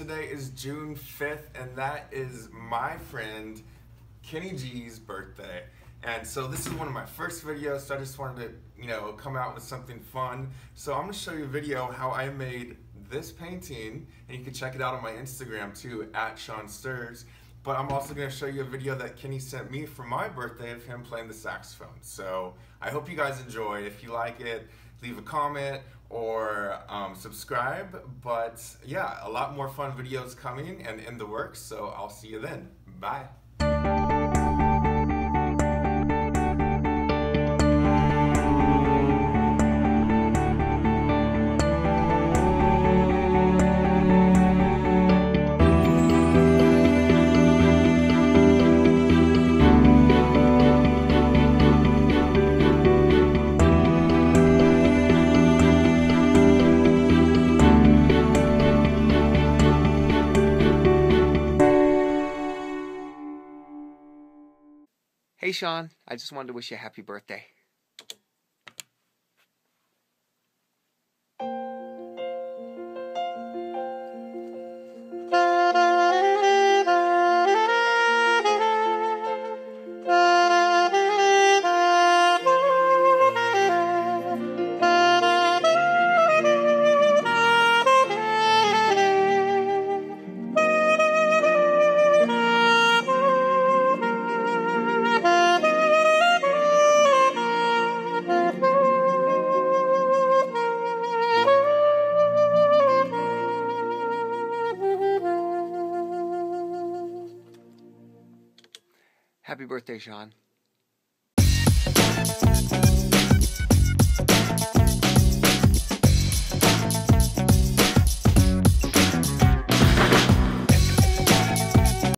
today is June 5th, and that is my friend Kenny G's birthday. And so this is one of my first videos, so I just wanted to, come out with something fun. So I'm going to show you a video how I made this painting, and you can check it out on my Instagram too, @Shaun. But I'm also going to show you a video that Kenny sent me for my birthday of him playing the saxophone. So I hope you guys enjoy. If you like it, leave a comment or subscribe. But yeah, a lot more fun videos coming and in the works, so I'll see you then. Bye. Hey Shaun, I just wanted to wish you a happy birthday. Happy birthday, Shaun.